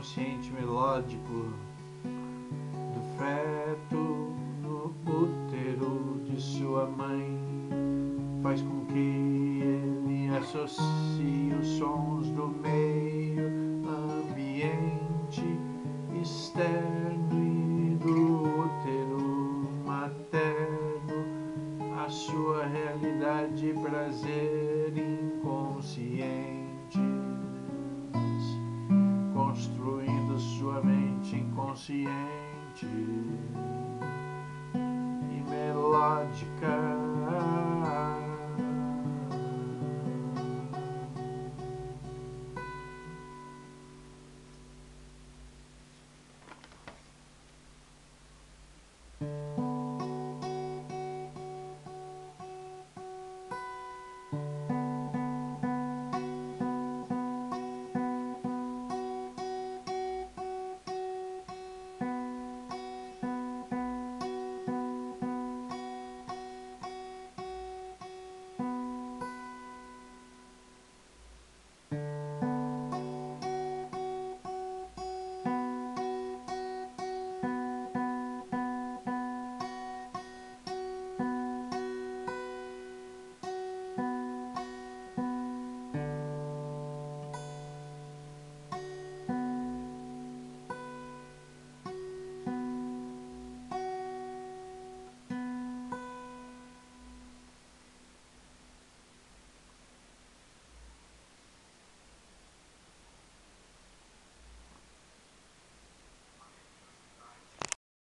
inconsciente melódico do feto no útero de sua mãe faz com que ele associe os sons do meio ambiente externo e do útero materno a sua realidade e prazer inconscientes, construindo sua mente inconsciente e melódica